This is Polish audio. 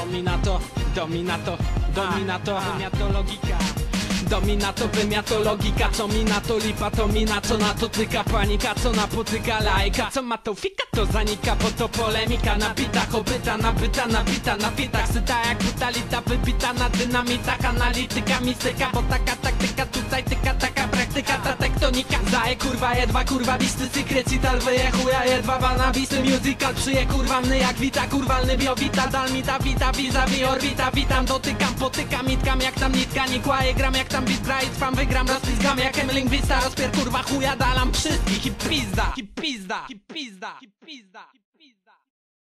Dominato, wymiato logika. Dominato, wymiato logika. Co mi na to lipa, to mi na co na to tyka. Panika, co napotyka lajka. Co ma to fika, to zanika, bo to polemika. Na bitach obyta, nabita na fitach. Syta jak butalita, wybita na dynamitach. Analityka, mistyka, bo taka taktyka. Tutaj tyka, taka praktyka, ta tektonika. Zaje kurwa, jedwa kurwa, bisty secret cital. Wyje chuja, jedwa wana, bisty musical. Przyje kurwa mny jak wita, kurwalny biowita. Dal mi ta wita, vis-a-vis orbita. Witam, dotykam, potykam, itkam jak tam nitka. Nie kłaję, gram jak tam beat gra i trwam, wygram, rozpizgam jak lingwista. Rozpier kurwa chuja, dalam wszystkich i pizda, i pizda, i pizda, i pizda.